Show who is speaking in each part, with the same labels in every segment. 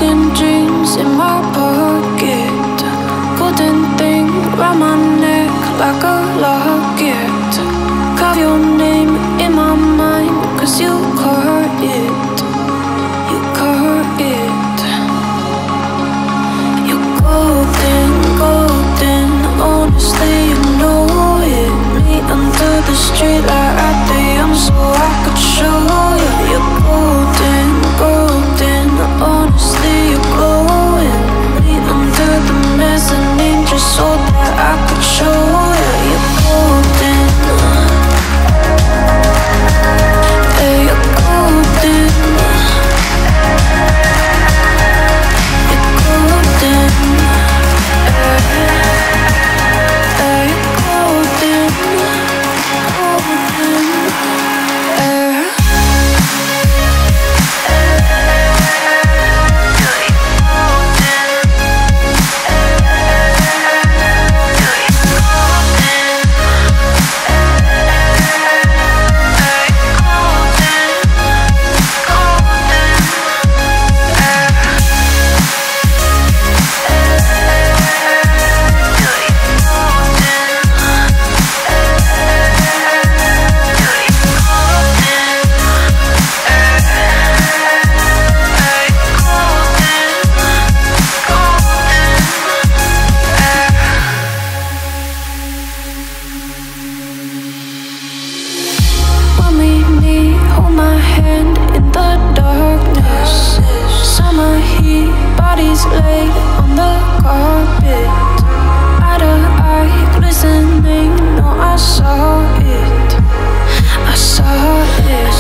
Speaker 1: broken dreams in my pocket. Golden thing round my neck like a locket. Carve your name in my mind, 'cause you caught it. You caught it. You're golden, golden. Honestly, you know it. Me under the street light at the so I could show you. You're golden, golden. Honestly, you're glowing. Me under the mezzanine just so that I could show you. You're golden. Hey, you're golden. You're golden. Hey, you're golden. Golden. Laid on the carpet, eye to eye, glistening. No, I saw it. I saw it.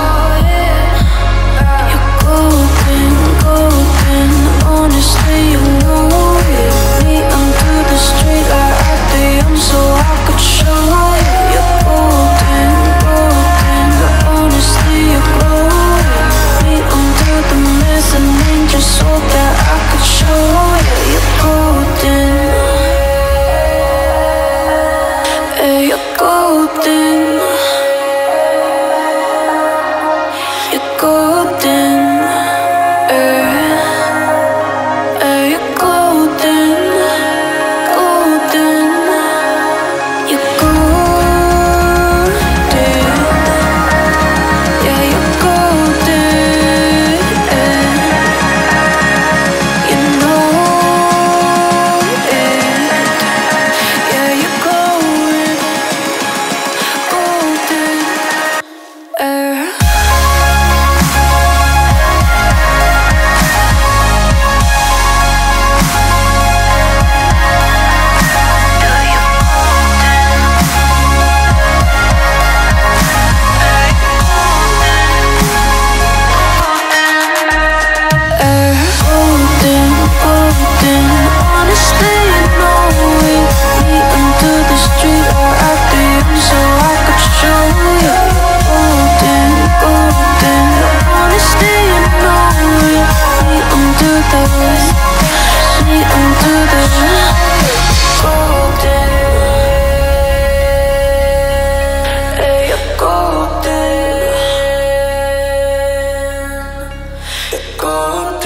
Speaker 1: You're golden, golden. Honestly, you know it. Me under the street light at the so I could show you. You're golden, golden. Honestly, you're glowing. Me under the mezzanine just so that I could show you. You're golden. Hey, you're golden. You're golden. Hey, you're golden. Golden. You're golden. Yeah, you're golden. You know it. Yeah, you're glowing. Golden. Golden, golden. Honestly, you know it. Me under the street light at the so I could show you. Golden, golden. Honestly, you know it. Me under the golden. Hey, you're golden. You're golden.